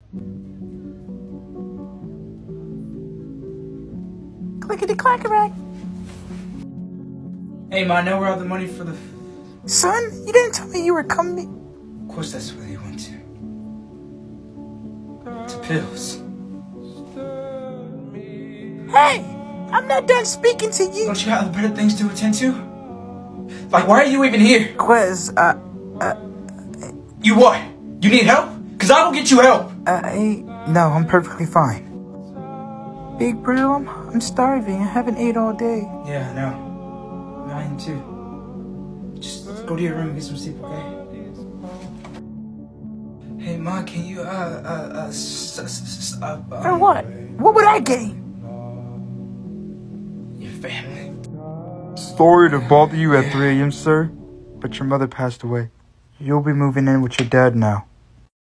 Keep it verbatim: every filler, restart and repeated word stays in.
Clickety-clackety. Hey, Ma, now where all the money for the... Son, you didn't tell me you were coming. Of course that's where they went to. To pills. Hey, I'm not done speaking to you. Don't you have better things to attend to? Like, why are you even here? Cause, uh, uh... You what? You need help? Cause I will get you help. Uh, I, no, I'm perfectly fine. Big bro, I'm, I'm starving. I haven't ate all day. Yeah, I know. I am too. Just go to your room and get some sleep, okay? Hey, Ma, can you, uh, uh, uh, s s s uh, uh For what? What would I gain? Your family. Sorry to bother you at three A M, sir, but your mother passed away. You'll be moving in with your dad now.